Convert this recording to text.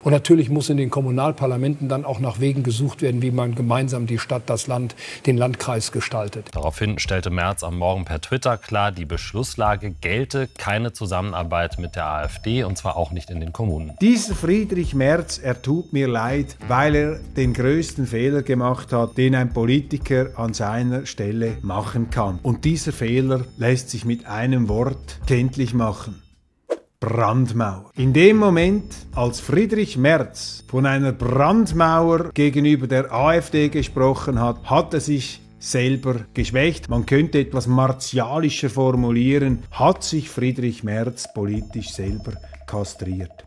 Und natürlich muss in den Kommunalparlamenten dann auch nach Wegen gesucht werden, wie man gemeinsam die Stadt, das Land, den Landkreis gestaltet. Daraufhin stellte Merz am Morgen per Twitter klar, die Beschlusslage gelte keine Zusammenarbeit mit der AfD, und zwar auch nicht in den Kommunen. Dieser Friedrich Merz, er tut mir leid, weil er den größten Fehler gemacht hat, den ein Politiker an seiner Stelle machen kann. Und dieser Fehler lässt sich mit einem Wort kenntlich machen. Brandmauer. In dem Moment, als Friedrich Merz von einer Brandmauer gegenüber der AfD gesprochen hat, hat er sich selber geschwächt. Man könnte etwas martialischer formulieren, hat sich Friedrich Merz politisch selber kastriert.